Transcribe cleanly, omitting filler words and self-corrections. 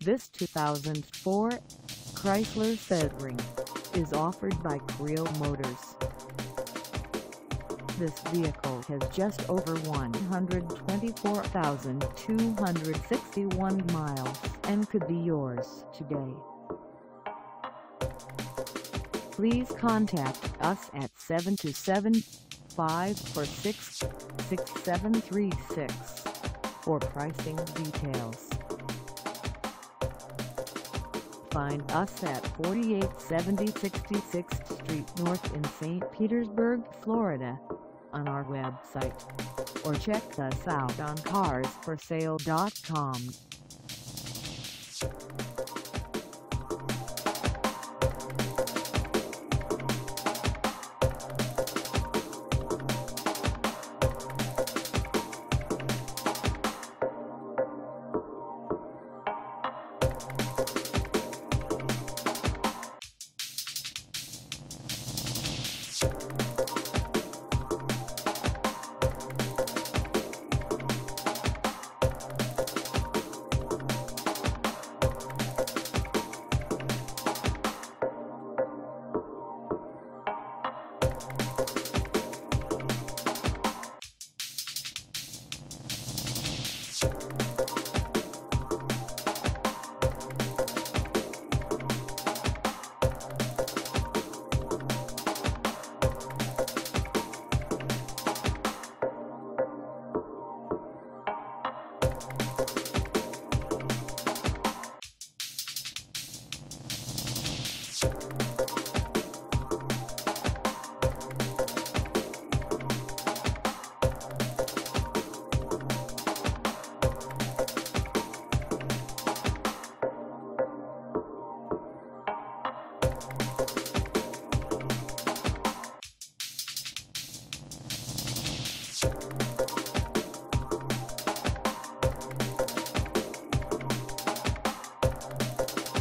This 2004 Chrysler Sebring is offered by Creel Motors. This vehicle has just over 124,261 miles and could be yours today. Please contact us at 727-546-6736 for pricing details. Find us at 4870 66th Street North in St. Petersburg, Florida, on our website, or check us out on carsforsale.com.